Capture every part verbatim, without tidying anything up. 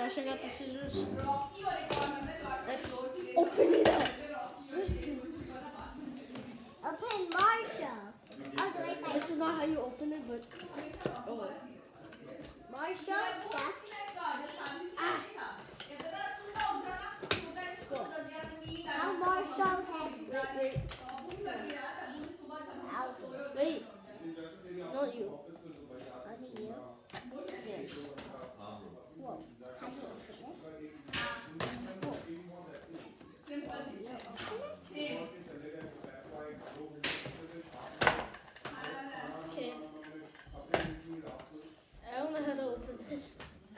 I got the scissors. Let's open it up. Open Marshall. Oh, do I This is not how you open it, but oh. Marshall stuff. Ah. Now Marshall has Wait, wait. Wait. Not you. only you. Yes. Whoa. How do you open it? Whoa. Okay. I don't know how to open this.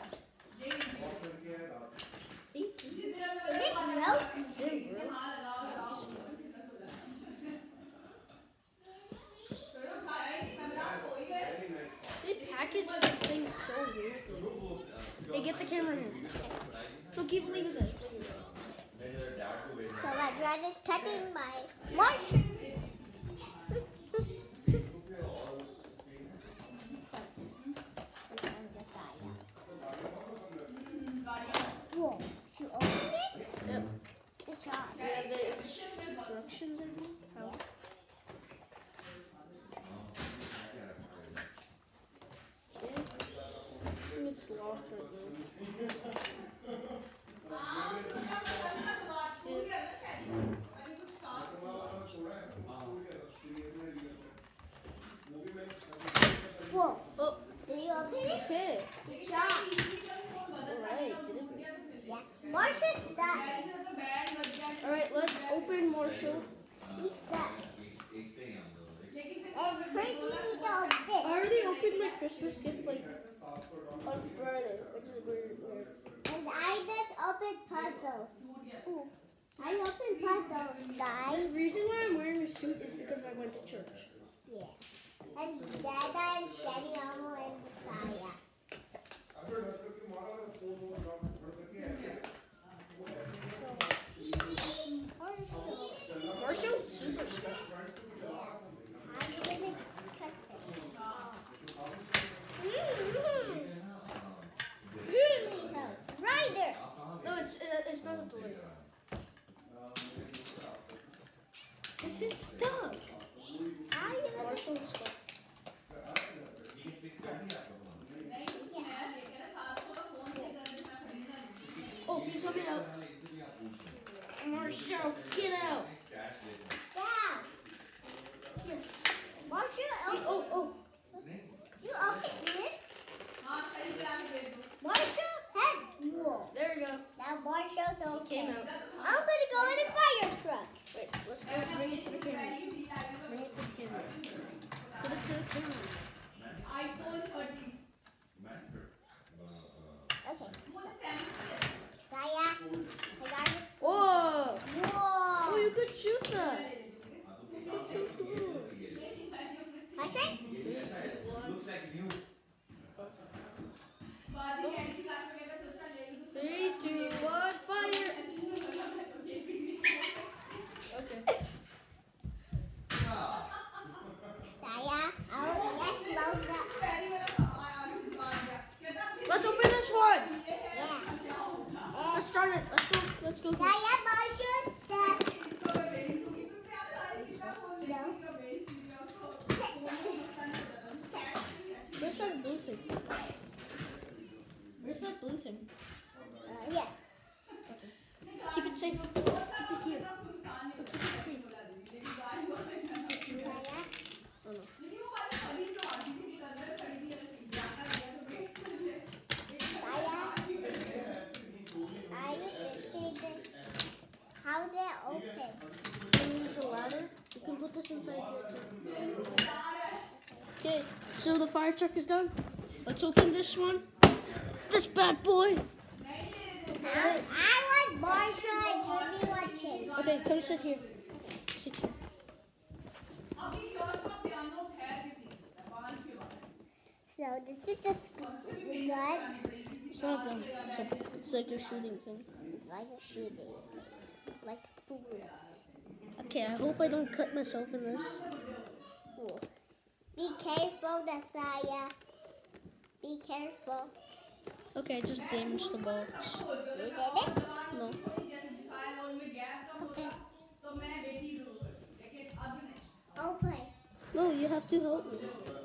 Is it milk? Dude, bro. They package things so weirdly. Hey, get the camera here. No, keep leaving it. So my dad is cutting my Marshall. Whoa. You open it? Yep. Good job. We have the instructions, I think. How? Okay. I think it's locked right now. Whoa. Oh, Do you open it? okay. Good job. Alright, did it? Yeah. Marshall's stuck. Alright, let's open Marshall. He's stuck. And first we need to open I this. already opened my Christmas gift like on Friday, which is weird. weird. And I just opened puzzles. Oh. I opened puzzles, The guys. reason why I'm wearing a suit is because I went to church. Yeah. And Dada and Shani Amo and Messiah. Marshall's super stuff. I'm gonna cut it. Ryder! No, it's uh, it's not a toy. This is stuck. How you gonna Marshall's stuck. Oh, he's coming out. Marshall, get out. Yeah. Yes. Marshall, Hey, open. oh, oh. You open this? Marshall head. Whoa. There we go. Now Marshall's He okay. came out. I'm gonna go in a fire truck. Wait, let's go bring it to the camera. Bring it to the camera. Put it to the camera. Okay. Saya, I got this. Whoa! Whoa. Oh, you could shoot that. That's so cool. My turn? Three, two, one, fire! Okay. Saya, oh, let's load up. Let's open this one. Yeah. Let's start it. Let's go. Let's go. Saya, Marshall, step. No. Where's that blue thing? Where's that blue thing? Uh, yeah. Keep it safe. Keep it here. Oh, keep it safe. Saya. Oh no. Saya, are you fixing this? How's it open? Can you use a ladder? You can put this inside here too. Okay, so the fire truck is done. Let's open this one. This bad boy. I, I want Marshall and Jimmy watching. Okay, come sit here. Sit here. So this is the, sc- the gun. It's not done. It's, a, it's like a shooting thing. Like a shooting thing. Like bullets. Okay, I hope I don't cut myself in this. Ooh. Be careful, Nasaya. Be careful. Okay, I just damaged the box. You did it? No. Okay. I'll play. No, you have to help me.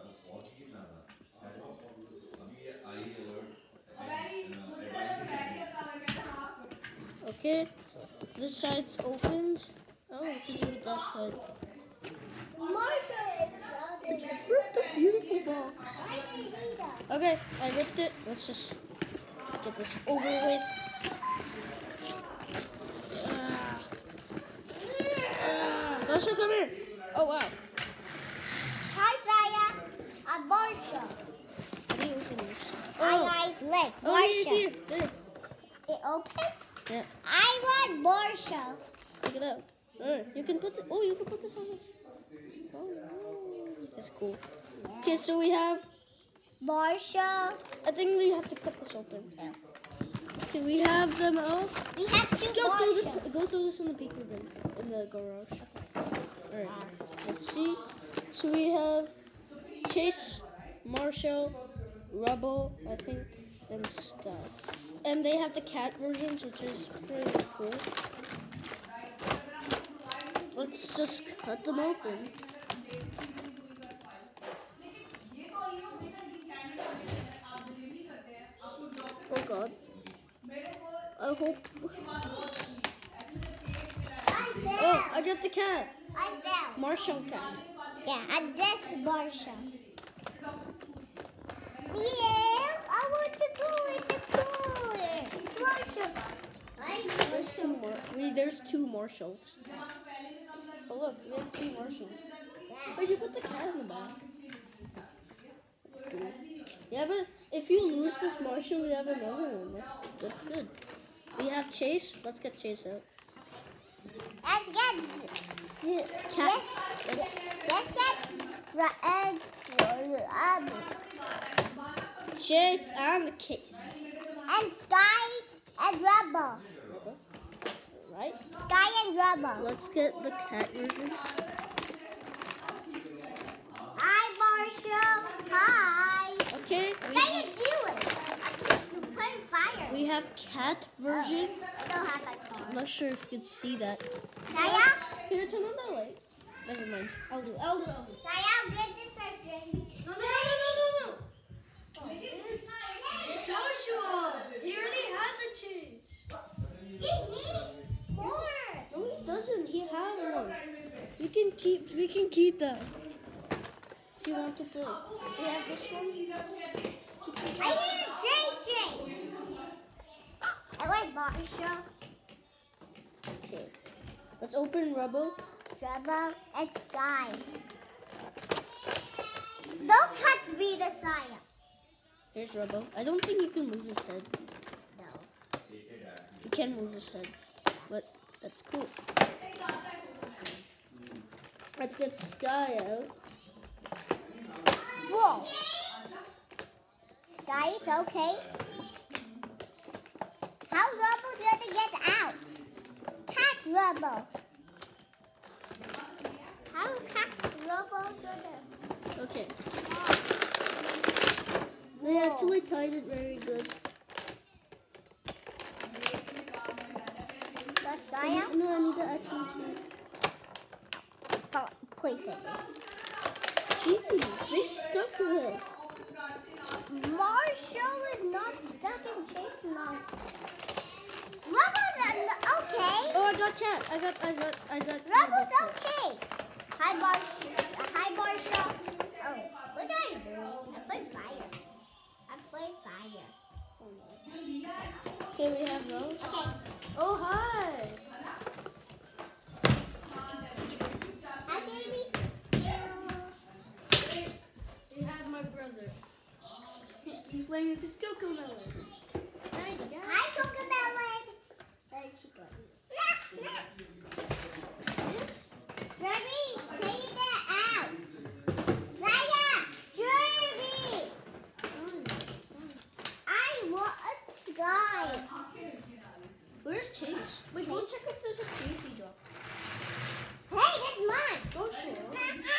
Okay, this side's opened. Oh, what to do with that side? Marshall is I just ripped a beautiful box. Why do you need that? Okay, I ripped it. Let's just get this over with. Ah. Ah. Marshall, come here. Oh, wow. Hi, Saya. I'm Marshall. How do you open this? I Oh, like Lick. oh he's Marshall. here. There. It open? Yeah, I want Marshall. take it out. Alright, you can put it. Oh, you can put this on this. Oh, that's cool. Okay, so we have. Marshall. I think we have to cut this open. Okay, we have them out. We have two Go throw this. Marshall. Go throw this in the paper bin in the garage. Alright, let's see. So we have Chase, Marshall, Rebel, I think, and Sky. And they have the cat versions, which is pretty cool. Let's just cut them open. Oh God. I hope. I fell. Oh, I got the cat. I fell. Marshall cat. Yeah, and this Marshall. Yeah, I want to go in the cooler. Marshall. I There's two more. We there's two Marshalls. Oh look, we have two Marshalls. Oh, you put the cat in the back. That's cool. Yeah, but if you lose this Marshall, we have another one. That's that's good. We have Chase. Let's get Chase out. Let's get Cat. Let's, Let's, let's get um, Chase and the case. and Sky and Rubble. Right? Sky and Rubble. Let's get the cat version. Hi, Marshall. Hi. Okay. We How have, you doing? You put fire. we have cat version. I don't have a car. I'm not sure if you can see that. Saya? Can you turn on that light? Never mind. I'll do it. I'll do it. I'll do it. Saya, get this our drink. No, no, no, no, no, no. Joshua, he already has a cheese. Give me more. No, he doesn't. He has one. We can keep. We can keep that. If you want to play, we have this one. I need a J J. I like Marshall. Okay. Let's open Rubble. Rubble and Sky. Don't touch me, the Saya. Here's Rubble. I don't think you can move his head. No. You can move his head, but that's cool. Let's get Sky out. Whoa. Sky is okay. How Rubble's gonna get out? Catch Rubble. How catch Rubble gonna? Okay. They actually tied it very good. The Sky out? No, I need to actually see. Oh, point it. Jeez, they stuck with it. Marshall is not stuck in Chase Mountain. Rubble's un- okay. Oh, I got cat. I got, I got, I got. Rubble's okay. Hi, Marshall. Hi, Marshall. Oh, what are you doing? I play fire. I play fire. Okay, we have those. Okay. Oh, hi. Hi, baby. We have my brother. He's playing with his Coco Melon. Hi, Cocomelon. There she goes. Yes. Jeremy, take that out. Zaya, Jeremy. I want a Sky. Where's Chase? Wait, go check if there's a Chase he dropped. Hey, that's mine. Go share.